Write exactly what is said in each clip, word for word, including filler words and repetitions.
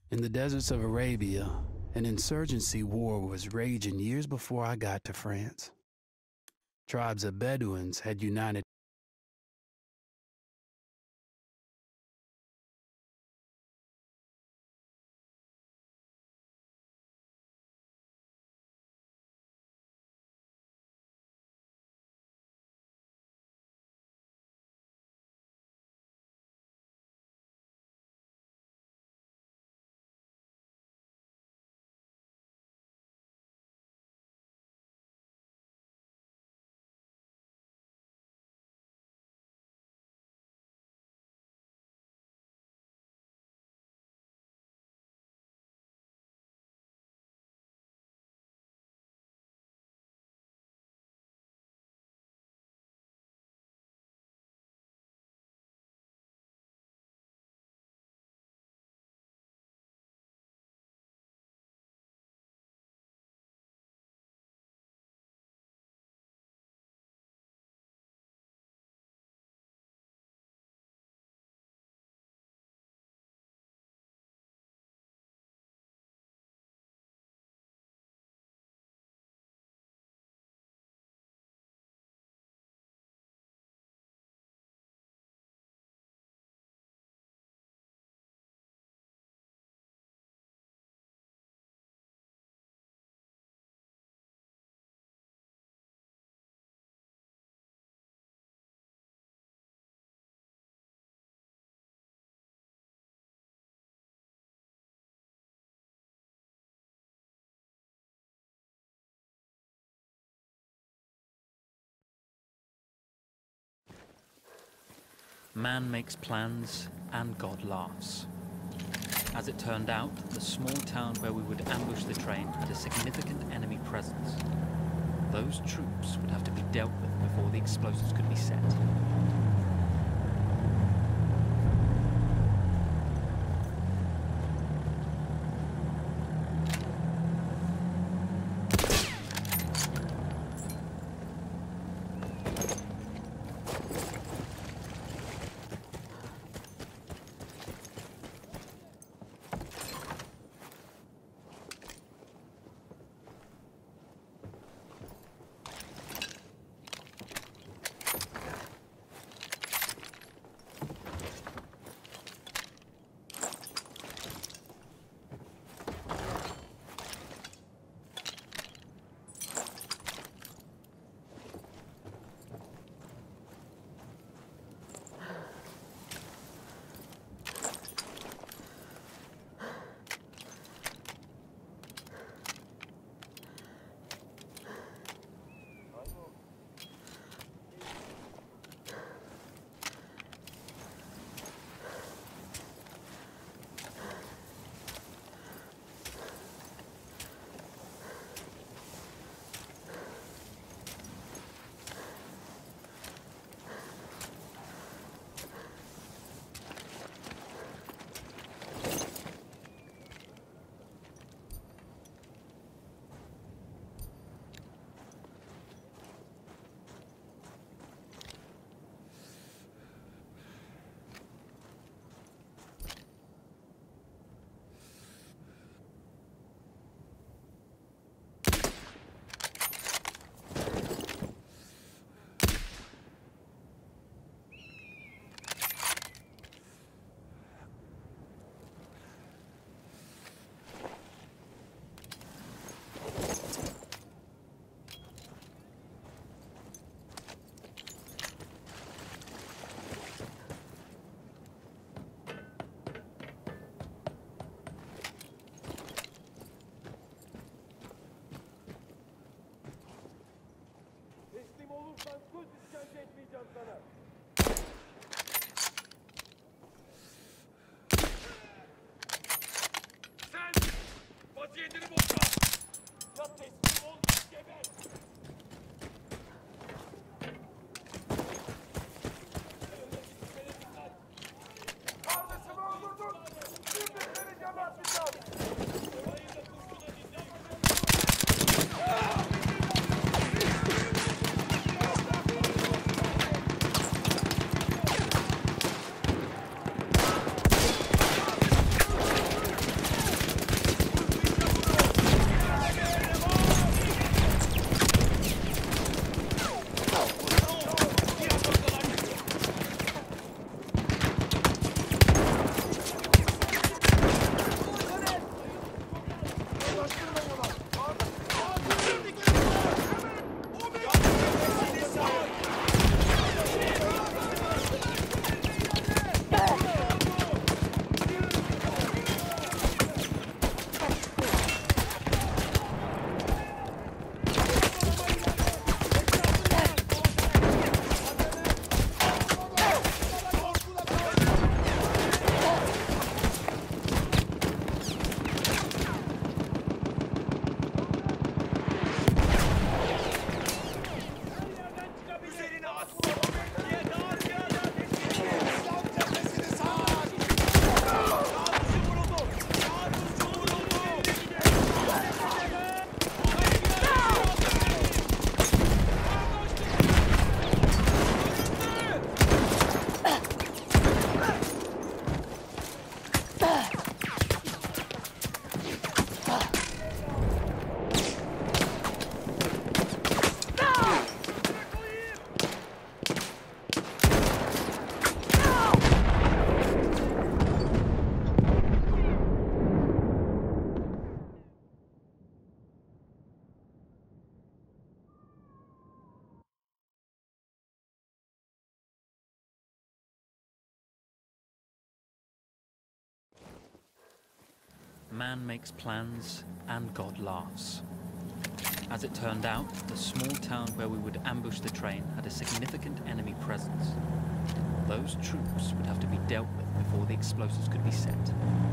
In the deserts of Arabia, an insurgency war was raging years before I got to France. Tribes of Bedouins had united. Man makes plans and God laughs. As it turned out, the small town where we would ambush the train had a significant enemy presence. Those troops would have to be dealt with before the explosives could be set. Man makes plans and God laughs. As it turned out, the small town where we would ambush the train had a significant enemy presence. Those troops would have to be dealt with before the explosives could be set.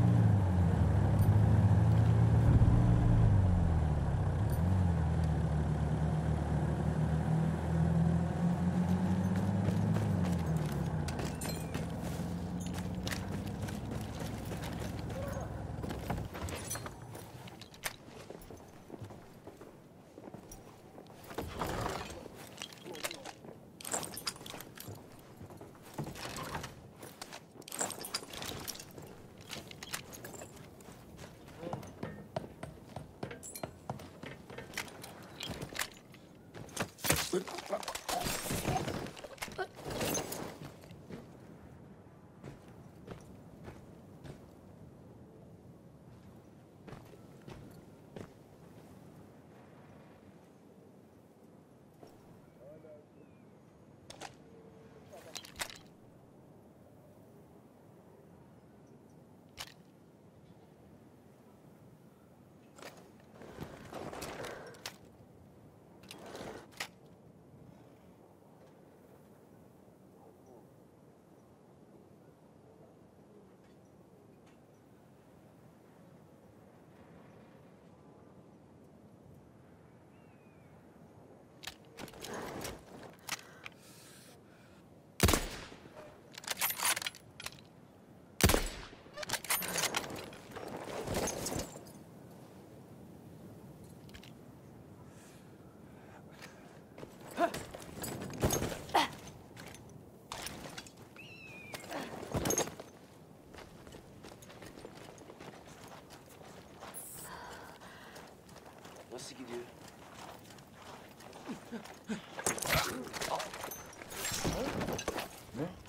Nasıl gidiyor? Ne?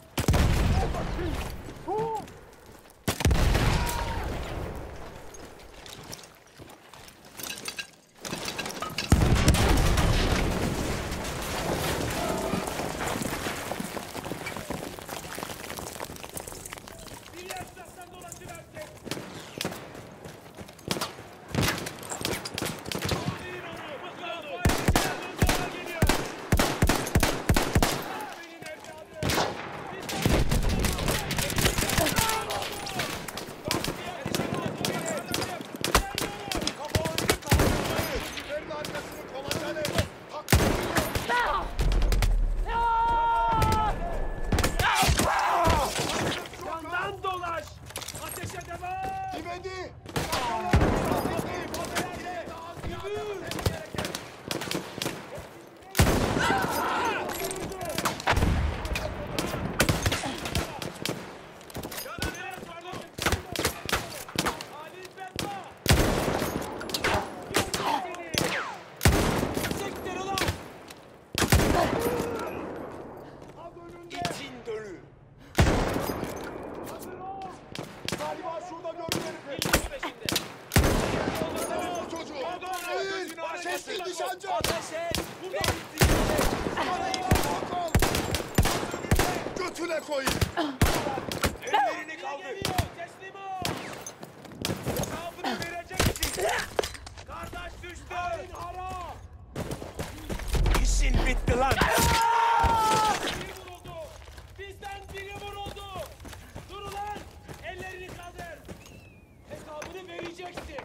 Götüne koyun. Ellerini kaldır. Teslim ol. Hesabını vereceksin. Kardeş düştü. Hara. İşin bitti lan. Biri vuruldu. Bizden biri vuruldu. Dur ulan. Ellerini kaldır. Hesabını vereceksin.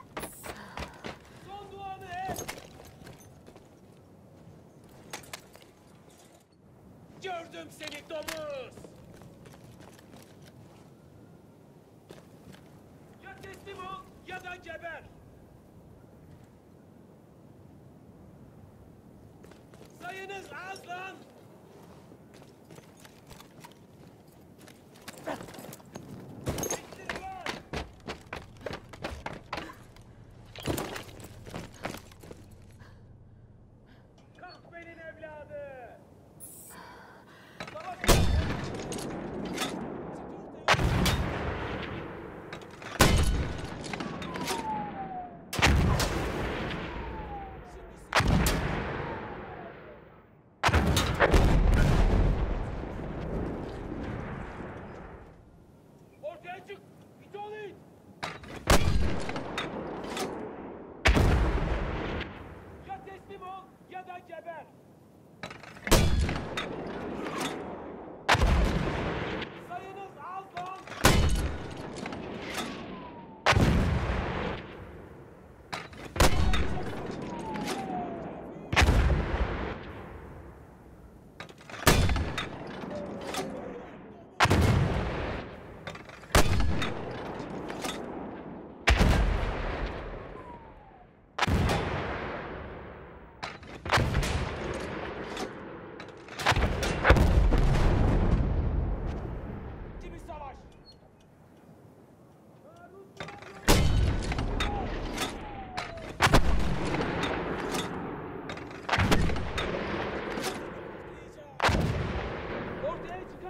Son duanı et. Gördüm seni domuz. Ya teslim ol ya da geber. Sayınız az lan. Bitti lan. Kahvenin evladı.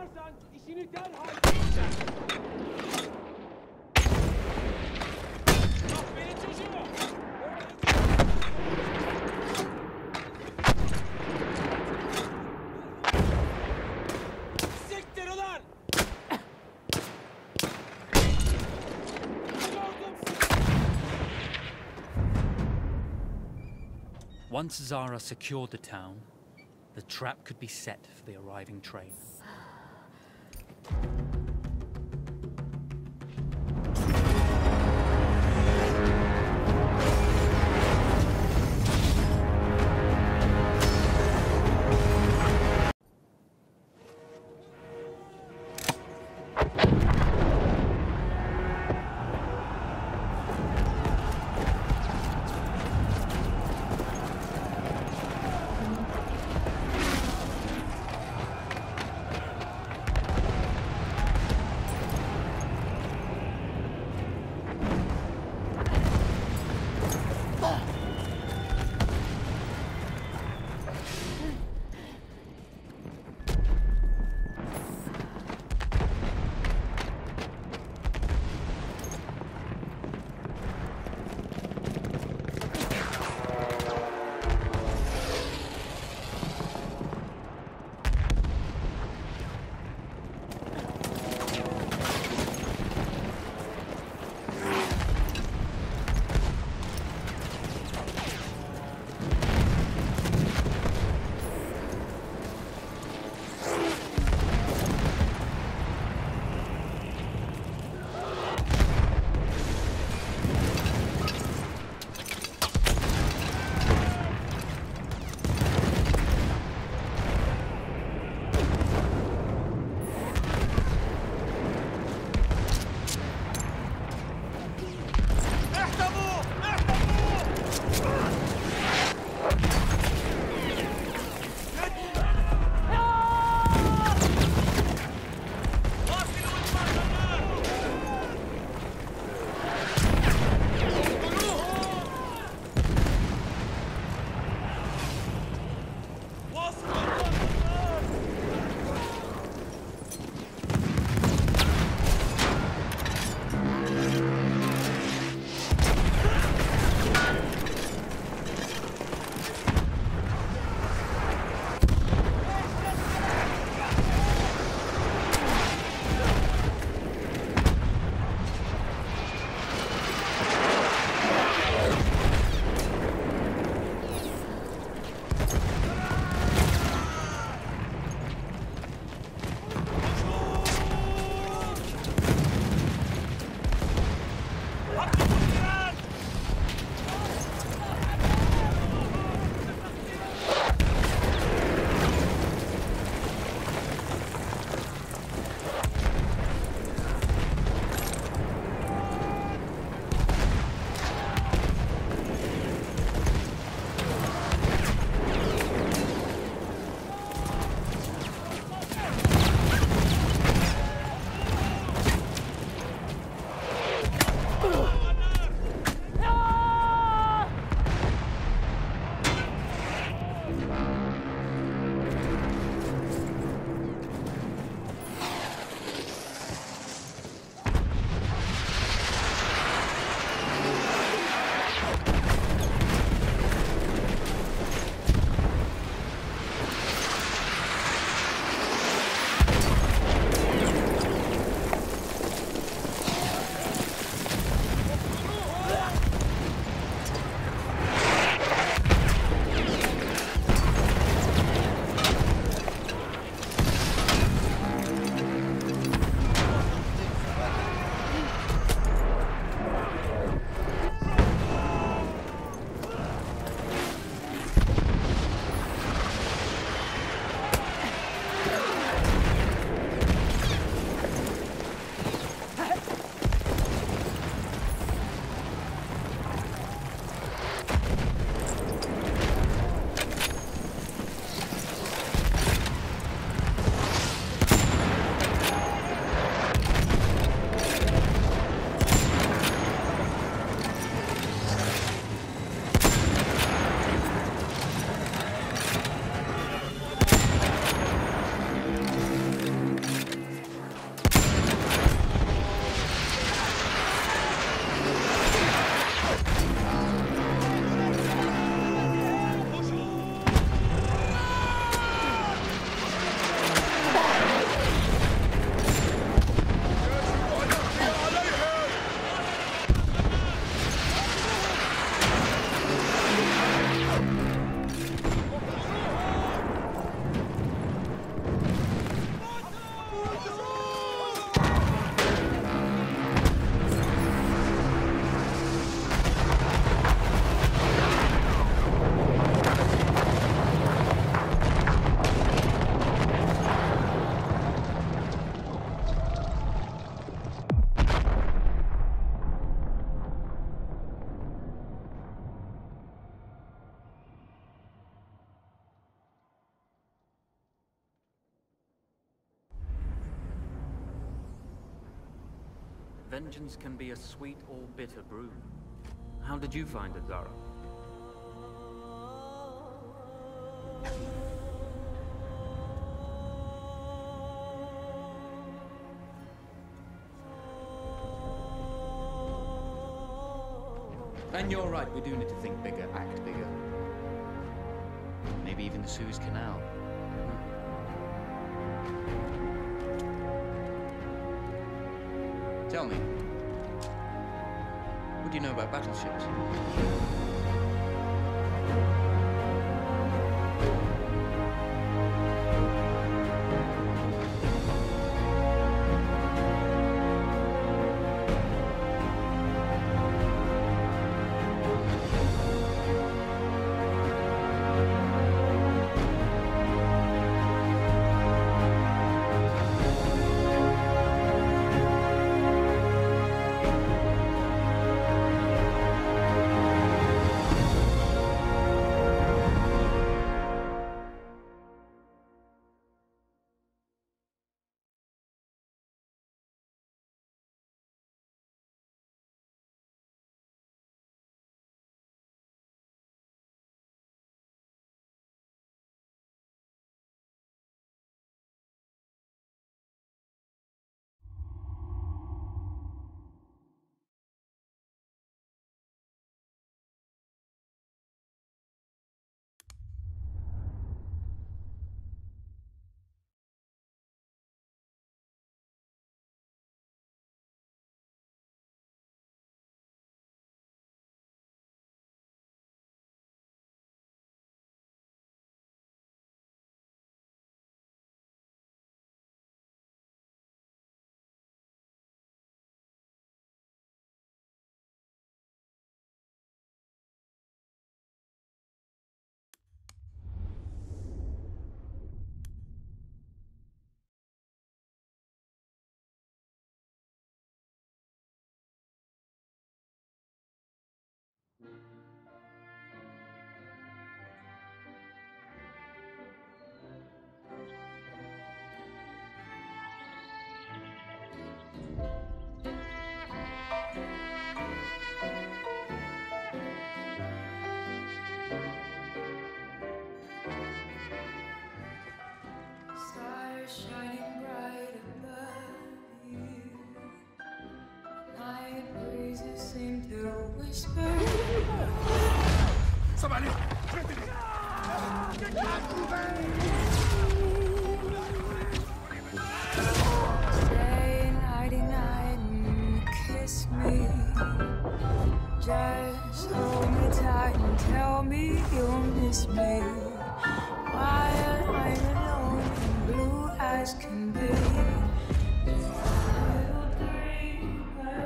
Kaçarsan işini derhal bitireceğim. Bak benim çocuğum. Siktir ulan! Gördüm sizi. Once Zara secured the town, the trap could be set for the arriving train. Vengeance can be a sweet or bitter brew. How did you find it, Zara? And you're right, we do need to think bigger, act bigger. Maybe even the Suez Canal. Tell me, what do you know about battleships? Stars shining bright above you. Night breezes seem to whisper. Somebody! Stay nighty night and kiss me. Just hold me tight and tell me you'll miss me. While I'm alone and blue as can be. Little dream of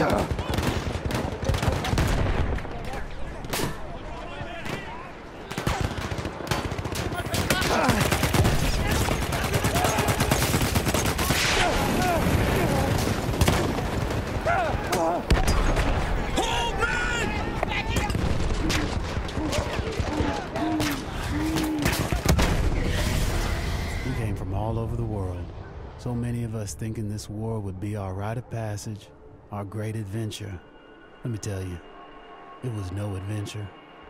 So many of us thinking this war would be our rite of passage, our great adventure. Let me tell you, it was no adventure.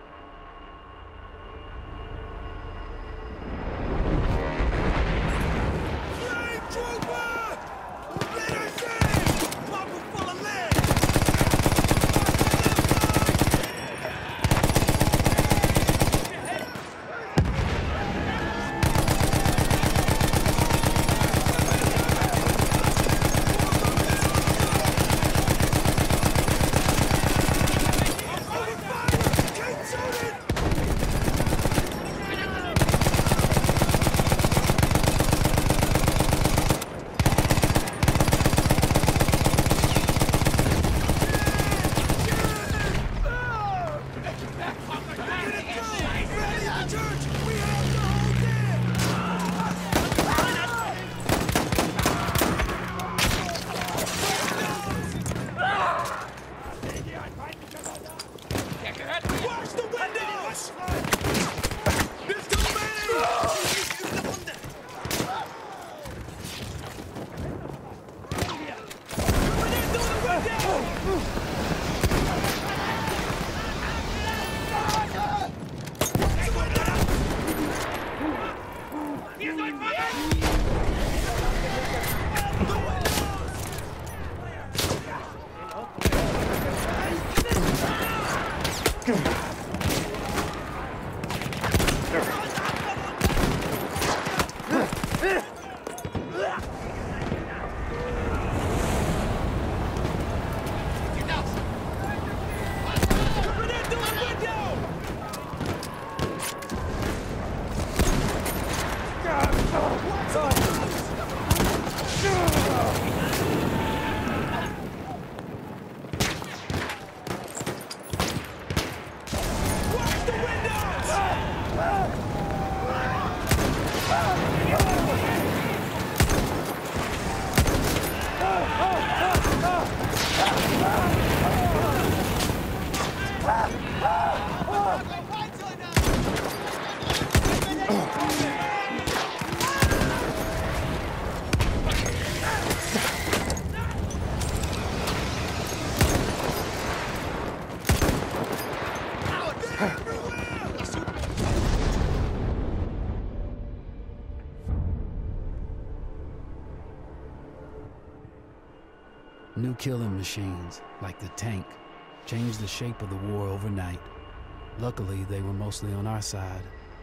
New killing machines, like the tank, changed the shape of the war overnight. Luckily, they were mostly on our side.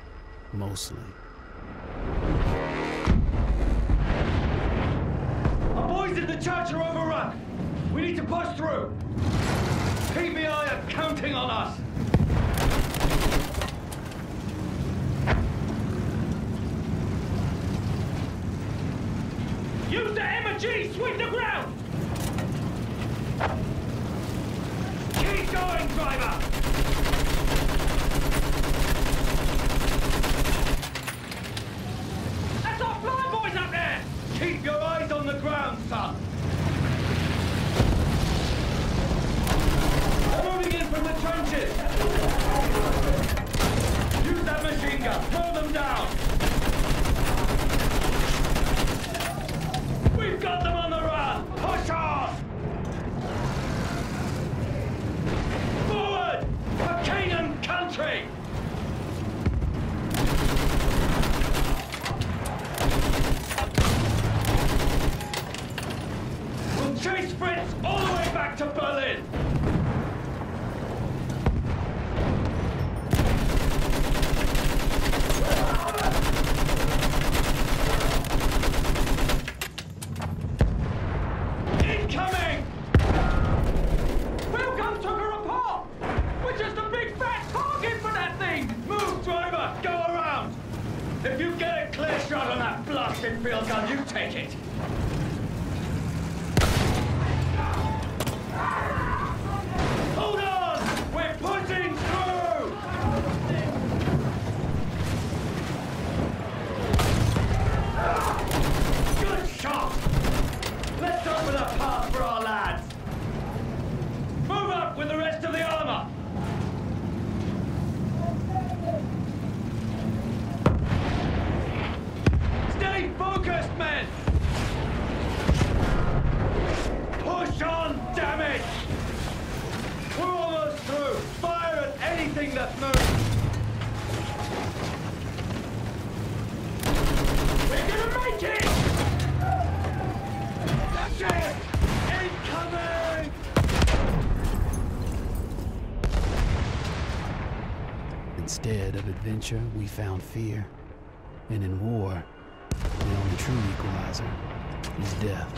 Mostly. Our boys in the church are overrun. We need to push through. P B I are counting on us. Use the M G, sweep the ground! Keep going, driver! That's our fly boys up there! Keep your eyes on the ground, son! They're moving in from the trenches! Use that machine gun, mow them down! We've got them on the run! Push on! Forward! For Canaan country! We'll chase Fritz all the way back to Berlin! Incoming! Welcome to Garapal! We're just a big fat target for that thing! Move, driver! Go around! If you get a clear shot on that blasted field gun, you take it! Death, move! We're gonna make it! That's it! Incoming! Instead of adventure, we found fear. And in war, the only true equalizer is death.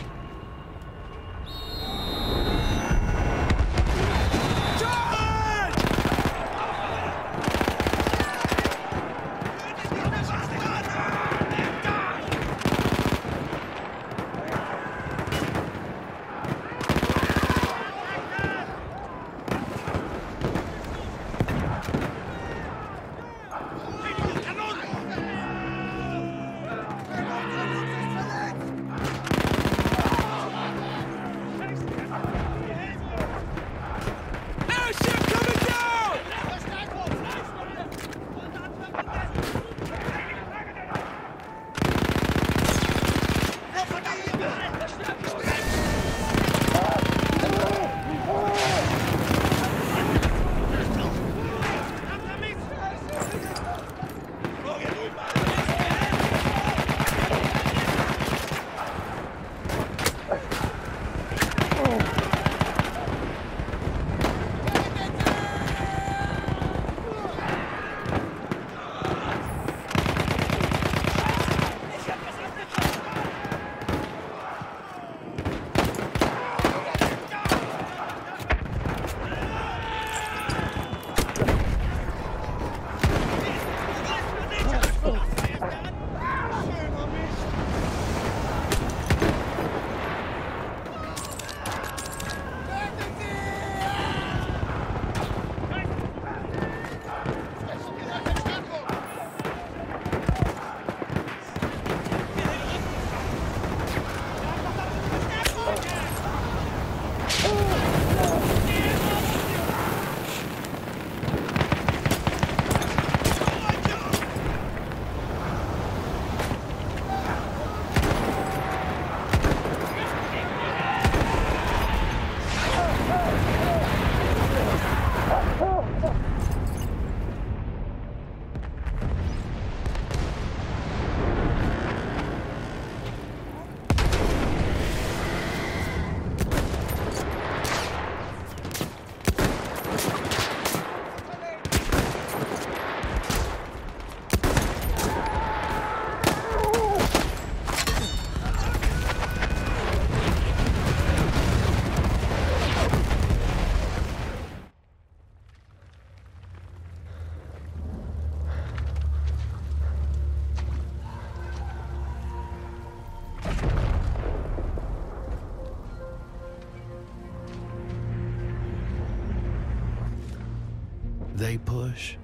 They push,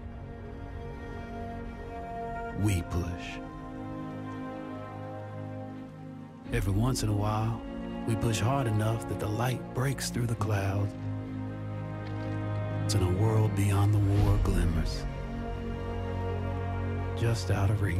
we push. Every once in a while, we push hard enough that the light breaks through the clouds, and a world beyond the war glimmers, just out of reach.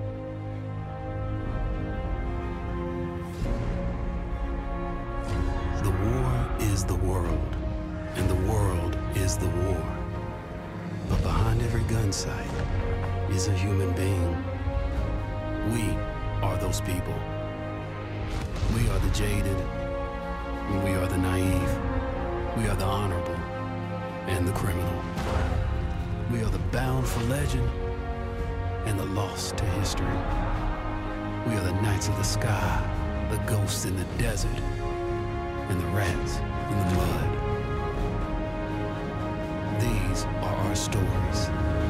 The war is the world, and the world is the war. But behind every gun sight is a human being. We are those people. We are the jaded, and we are the naive. We are the honorable and the criminal. We are the bound for legend and the lost to history. We are the knights of the sky, the ghosts in the desert, and the rats in the mud. These are our stories.